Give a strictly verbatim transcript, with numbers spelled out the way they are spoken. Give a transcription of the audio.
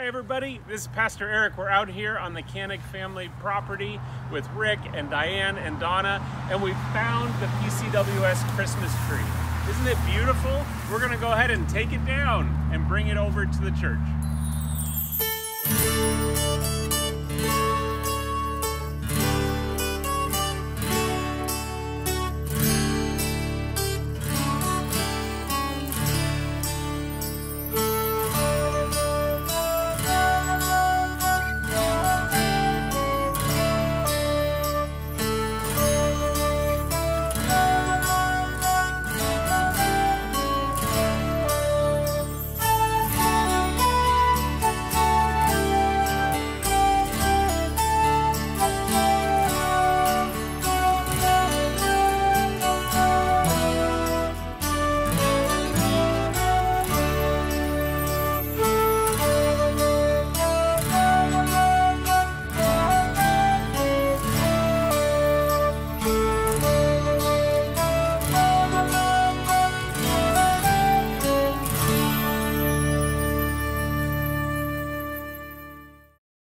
Hi everybody, this is Pastor Eric. We're out here on the Canik family property with Rick and Diane and Donna, and we found the P C W S Christmas tree. Isn't it beautiful? We're gonna go ahead and take it down and bring it over to the church.